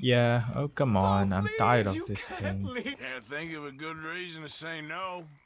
Yeah, oh come on, I'm tired of you this can't thing. leave. Can't think of a good reason to say no.